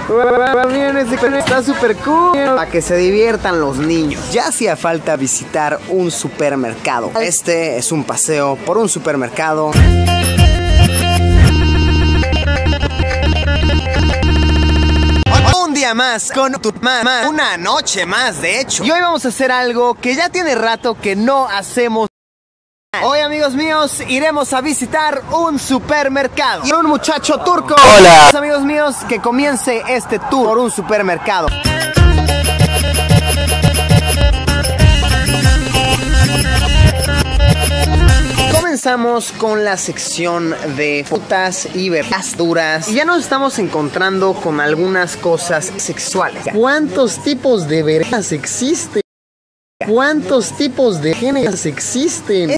Miren, ese está súper cool. Para que se diviertan los niños. Ya hacía falta visitar un supermercado. Este es un paseo por un supermercado. Un día más con tu mamá, una noche más de hecho. Y hoy vamos a hacer algo que ya tiene rato que no hacemos. Hoy, amigos míos, iremos a visitar un supermercado y un muchacho turco. Hola, amigos míos, que comience este tour por un supermercado. Comenzamos con la sección de frutas y verduras y ya nos estamos encontrando con algunas cosas sexuales. ¿Cuántos tipos de verduras existen? ¿Cuántos tipos de géneros existen?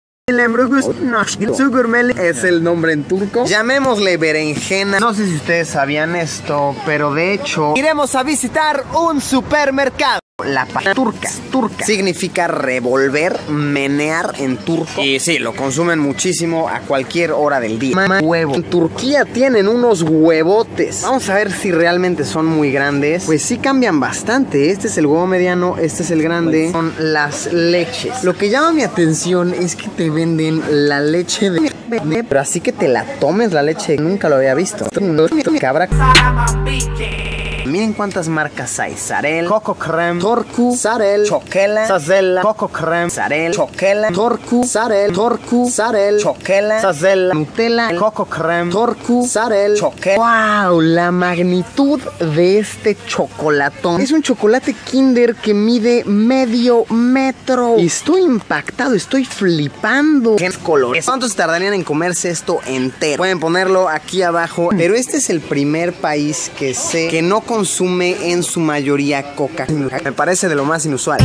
Es el nombre en turco. Llamémosle berenjena. No sé si ustedes sabían esto, pero de hecho iremos a visitar un supermercado. La palabra turca significa revolver, menear en turco. Y sí, lo consumen muchísimo a cualquier hora del día. Huevo. En Turquía tienen unos huevotes. Vamos a ver si realmente son muy grandes. Pues sí cambian bastante. Este es el huevo mediano, este es el grande. Son las leches. Lo que llama mi atención es que te venden la leche de... Pero así que te la tomes la leche. Nunca lo había visto. Cabra. Miren cuántas marcas hay. Sarel, Coco Creme, Torku, Sarel, Choquela, Sazela, Coco Creme, Sarel, Choquela, Torku, Sarel, Torku, Sarel, Choquela, Sazela, Nutella, Coco Creme, Torku, Sarel, Choquela. ¡Wow! La magnitud de este chocolatón. Es un chocolate Kinder que mide medio metro. Estoy impactado, estoy flipando. ¿Qué colores? ¿Cuántos tardarían en comerse esto entero? Pueden ponerlo aquí abajo. Pero este es el primer país que sé que no consume en su mayoría coca. Me parece de lo más inusual.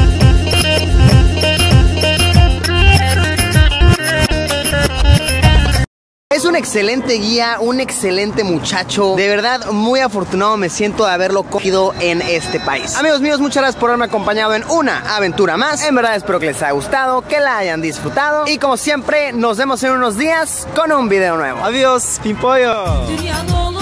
Es un excelente guía, un excelente muchacho. De verdad, muy afortunado me siento de haberlo cogido en este país. Amigos míos, muchas gracias por haberme acompañado en una aventura más. En verdad espero que les haya gustado, que la hayan disfrutado. Y como siempre, nos vemos en unos días con un video nuevo. Adiós, Pimpollo.